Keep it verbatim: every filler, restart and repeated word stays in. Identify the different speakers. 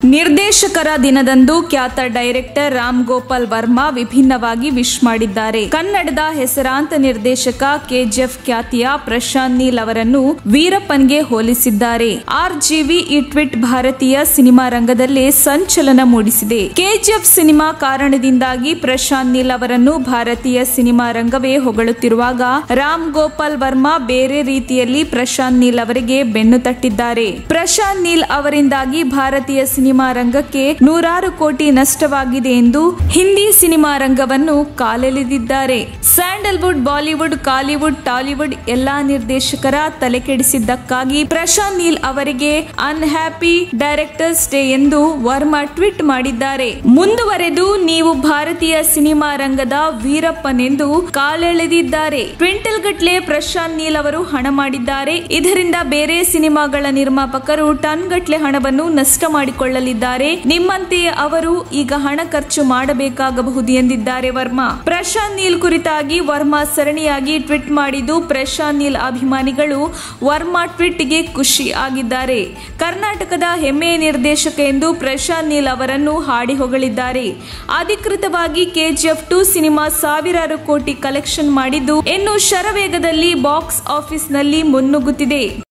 Speaker 1: ನಿರ್ದೇಶಕರ ದಿನದಂದು ಖ್ಯಾತ ಡೈರೆಕ್ಟರ್ ರಾಮ್ ಗೋಪಾಲ್ ವರ್ಮಾ ವಿಭಿನ್ನವಾಗಿ ವಿಶ್ ಮಾಡಿದ್ದಾರೆ. ಕನ್ನಡದ ಹೆಸರಾಂತ ನಿರ್ದೇಶಕ ಕೆಜಿಎಫ್ ಖ್ಯಾತಿಯ ಪ್ರಶಾಂತ್ ನೀಲ್ ಅವರನ್ನು ವೀರಪ್ಪನ್ಗೆ ಹೋಲಿಸಿದ್ದಾರೆ. ಆರ್ಜಿವಿ ಈ ಟ್ವೀಟ್ ಭಾರತೀಯ ಸಿನಿಮಾ ರಂಗದಲ್ಲೇ ಸಂಚಲನ ಮೂಡಿಸಿದೆ. ಕೆಜಿಎಫ್ ಸಿನಿಮಾ ಕಾರಣದಿಂದಾಗಿ ಪ್ರಶಾಂತ್ ನೀಲ್ ಅವರನ್ನು ಭಾರತೀಯ ಸಿನಿಮಾ ರಂಗವೇ ಹೊಗಳುತ್ತಿರುವಾಗ ರಾಮ್ ಗೋಪಾಲ್ ವರ್ಮಾ ಬೇರೆ ರೀತಿಯಲ್ಲಿ ಪ್ರಶಾಂತ್ ನೀಲ್ ಅವರಿಗೆ ಬೆನ್ನು ತಟ್ಟಿದ್ದಾರೆ. ಪ್ರಶಾಂತ್ ನೀಲ್ ಅವರಿಂದಾಗಿ ಭಾರತೀಯ ಸಿನಿಮಾ ರಂಗಕ್ಕೆ ನೂರಾರು ಕೋಟಿ ನಷ್ಟವಾಗಿದೆ ಎಂದು ಹಿಂದಿ ಸಿನಿಮಾ ರಂಗವನ್ನು ಕಾಲೆಳೆದಿದ್ದಾರೆ. ಸ್ಯಾಂಡಲ್ವುಡ್, ಬಾಲಿವುಡ್, ಕಾಲಿವುಡ್, ಟಾಲಿವುಡ್ ಎಲ್ಲಾ ನಿರ್ದೇಶಕರ ತಲೆಕೆಡಿಸಿದ್ದಕ್ಕಾಗಿ ಪ್ರಶಾಂತ್ ನೀಲ್ ಅವರಿಗೆ ಅನ್ಹ್ಯಾಪಿ ಡೈರೆಕ್ಟರ್ಸ್ ಡೇ ಎಂದು ವರ್ಮಾ ಟ್ವೀಟ್ ಮಾಡಿದ್ದಾರೆ. ಮುಂದುವರೆದು ನೀವು ಭಾರತೀಯ ಸಿನಿಮಾ ರಂಗದ ವೀರಪ್ಪನೆಂದು ಕಾಲೆಳೆದಿದ್ದಾರೆ. ಕ್ವಿಂಟಲ್ ಗಟ್ಲೆ ಪ್ರಶಾಂತ್ ನೀಲ್ ಅವರು ಹಣ ಮಾಡಿದ್ದಾರೆ. ಇದರಿಂದ ಬೇರೆ ಸಿನಿಮಾಗಳ ನಿರ್ಮಾಪಕರು ಟನ್ ಗಟ್ಲೆ ಹಣವನ್ನು ನಷ್ಟ ಮಾಡಿಕೊಳ್ಳಲಿದ್ದಾರೆ. ನಿಮ್ಮಂತೆಯೇ ಅವರು ಈಗ ಹಣ ಖರ್ಚು ಮಾಡಬೇಕಾಗಬಹುದು ಎಂದಿದ್ದಾರೆ ವರ್ಮಾ. ಪ್ರಶಾಂತ್ ನೀಲ್ ಕುರಿತಾಗಿ ವರ್ಮಾ ಸರಣಿಯಾಗಿ ಟ್ವೀಟ್ ಮಾಡಿದ್ದು ಪ್ರಶಾಂತ್ ನೀಲ್ ಅಭಿಮಾನಿಗಳು ವರ್ಮಾ ಟ್ವೀಟ್ಗೆ ಖುಷಿ ಆಗಿದ್ದಾರೆ. ಕರ್ನಾಟಕದ ಹೆಮ್ಮೆಯ ನಿರ್ದೇಶಕ ಎಂದು ಪ್ರಶಾಂತ್ ನೀಲ್ ಅವರನ್ನು ಹಾಡಿ ಹೊಗಳಿದ್ದಾರೆ. ಅಧಿಕೃತವಾಗಿ ಕೆಜಿಎಫ್ ಟು ಸಿನಿಮಾ ಸಾವಿರಾರು ಕೋಟಿ ಕಲೆಕ್ಷನ್ ಮಾಡಿದ್ದು ಇನ್ನು ಶರವೇಗದಲ್ಲಿ ಬಾಕ್ಸ್ ಆಫೀಸ್ ನಲ್ಲಿ ಮುನ್ನುಗ್ಗುತ್ತಿದೆ.